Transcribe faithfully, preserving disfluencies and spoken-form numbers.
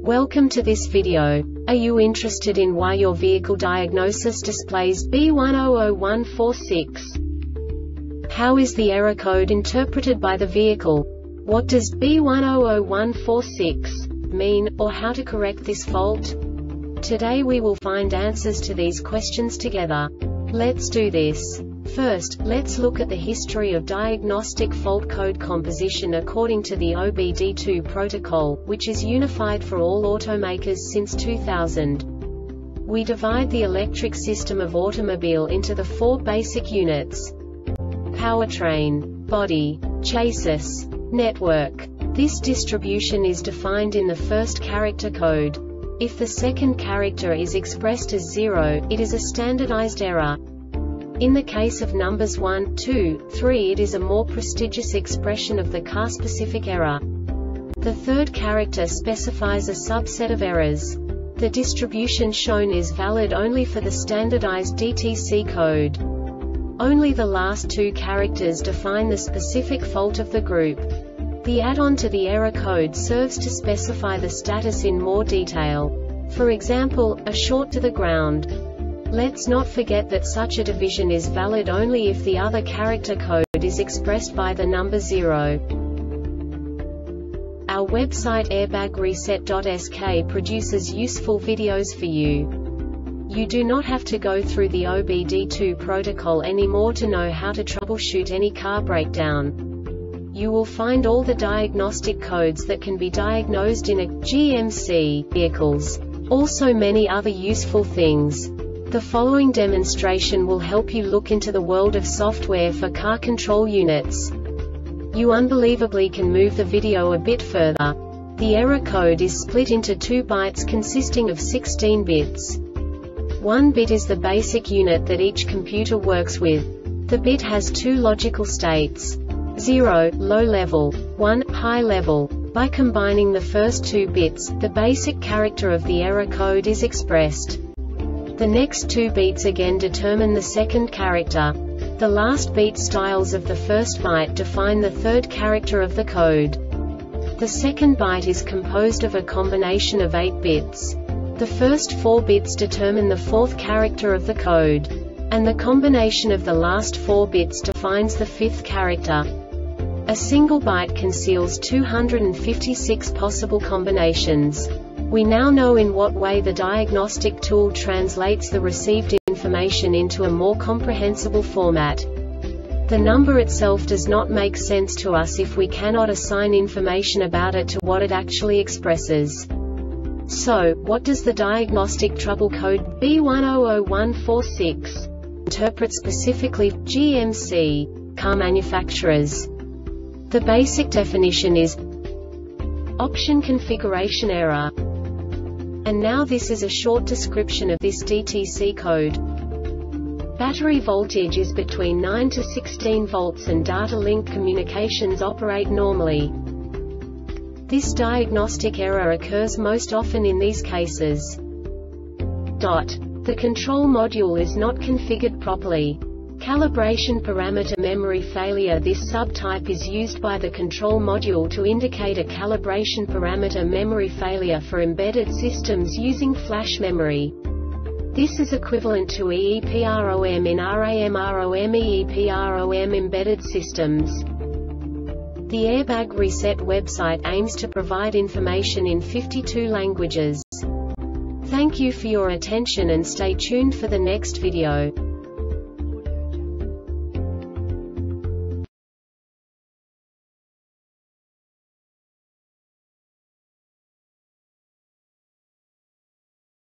Welcome to this video. Are you interested in why your vehicle diagnosis displays B one zero zero one four six? How is the error code interpreted by the vehicle? What does B one zero zero one four six mean, or how to correct this fault? Today we will find answers to these questions together. Let's do this. First, let's look at the history of diagnostic fault code composition according to the O B D two protocol, which is unified for all automakers since two thousand. We divide the electric system of automobile into the four basic units: powertrain, body, chassis, network. This distribution is defined in the first character code. If the second character is expressed as zero, it is a standardized error. In the case of numbers one, two, three, it is a more prestigious expression of the car-specific error. The third character specifies a subset of errors. The distribution shown is valid only for the standardized D T C code. Only the last two characters define the specific fault of the group. The add-on to the error code serves to specify the status in more detail. For example, a short to the ground. Let's not forget that such a division is valid only if the other character code is expressed by the number zero. Our website airbag reset dot S K produces useful videos for you. You do not have to go through the O B D two protocol anymore to know how to troubleshoot any car breakdown. You will find all the diagnostic codes that can be diagnosed in a G M C vehicles. Also many other useful things. The following demonstration will help you look into the world of software for car control units. You unbelievably can move the video a bit further. The error code is split into two bytes consisting of sixteen bits. One bit is the basic unit that each computer works with. The bit has two logical states: zero, low level, one, high level. By combining the first two bits, the basic character of the error code is expressed. The next two beats again determine the second character. The last beat styles of the first byte define the third character of the code. The second byte is composed of a combination of eight bits. The first four bits determine the fourth character of the code. And the combination of the last four bits defines the fifth character. A single byte conceals two hundred fifty-six possible combinations. We now know in what way the diagnostic tool translates the received information into a more comprehensible format. The number itself does not make sense to us if we cannot assign information about it to what it actually expresses. So, what does the diagnostic trouble code B one zero zero one four six interpret specifically for G M C car manufacturers? The basic definition is option configuration error. And now this is a short description of this D T C code. Battery voltage is between nine to sixteen volts and data link communications operate normally. This diagnostic error occurs most often in these cases. Dot. The control module is not configured properly. Calibration parameter memory failure. This subtype is used by the control module to indicate a calibration parameter memory failure for embedded systems using flash memory. This is equivalent to EEPROM in RAM/ROM EEPROM embedded systems. The Airbag Reset website aims to provide information in fifty-two languages. Thank you for your attention and stay tuned for the next video.